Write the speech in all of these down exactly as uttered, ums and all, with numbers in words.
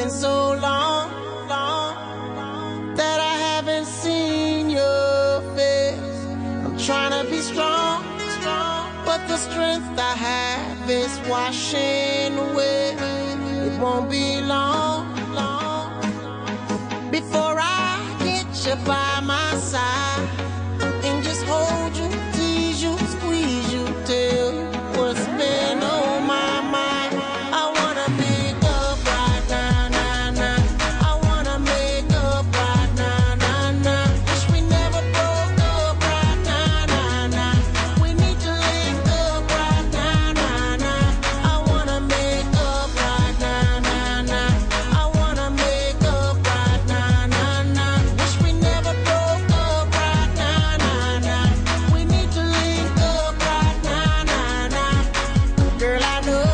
been so long, long that I haven't seen your face. I'm trying to be strong, strong, but the strength I have is washing away. It won't be long, long before I get you by my side and just hold you, tease you, squeeze you, tell you what's been on my mind. I wanna make up right now, nah, nah. I wanna make up right now, nah, nah. Wish we never broke up right now, nah, nah. We need to link up right now, nah, nah. I wanna make up right now, nah, nah. I wanna make up right now, nah, nah. Wish we never broke up right now, nah, nah. We need to link up right now, nah, nah. Girl, I know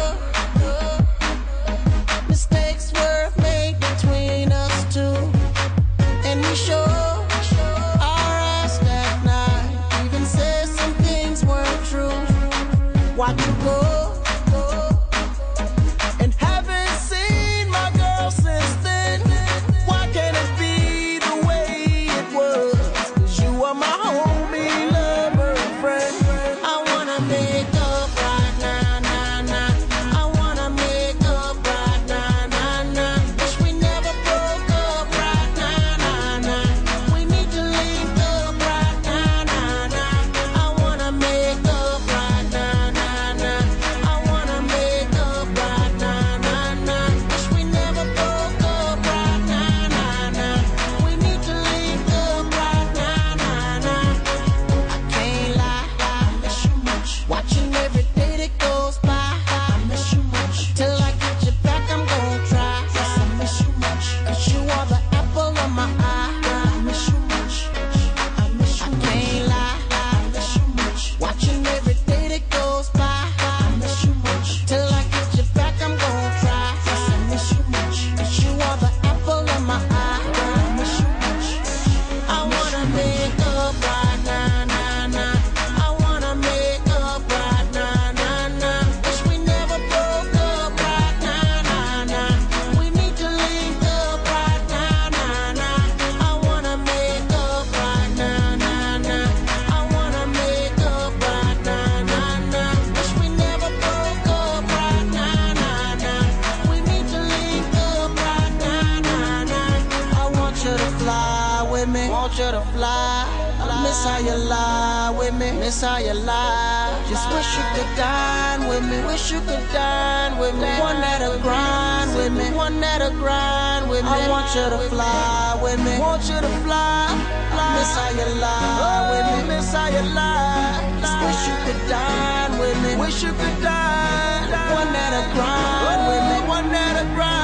mistakes were made between us two, and we sure our ass that night. Even said some things weren't true. Watch you go, and haven't seen my girl since then. Why can't it be the way it was? 'Cause you are my homie, lover, and friend. I wanna make up right now, nah, nah. I wanna make up right now, nah, nah. Wish we never broke up right now, nah, nah. We need to link up right now, nah, nah. I wanna make up right now, nah, nah. I wanna make up right now, nah, nah. Wish we never broke up right now, nah, nah. We need to link up right now, nah, nah. I can't lie, I miss you much. Watching every day that goes by, I miss you much. Till I get you back, I'm gonna try. Yes, I miss you much. 'Cause you are the apple of my eye. I miss you much. I miss you much. I can't lie, I miss you much. Watching every day that goes by, I miss you much. Till I get you back, I'm gonna try. Yes, I miss you much. 'Cause you are the apple of my eye. I miss you much. I wanna make up right now, nah, nah. I wanna make up right now, nah, nah. Wish we never broke up right now, nah, nah. We need to link up right now, nah, nah. I wanna make up right now, nah, nah. I wanna make up right now, nah, nah. Wish we never broke up right now, nah, nah. We need to link up right now, nah, nah. I want you to fly with me, want you to fly. Miss how you lie with me, miss how you lie. Just wish you could dine with me, wish you could dine with me. One that'll grind with me, one that'll grind with me. I want you to fly with me, want you to fly. Miss how you lie with me, miss how you lie. Just wish you could dine with me, wish you could dine. One that'll grind with me, one that'll grind.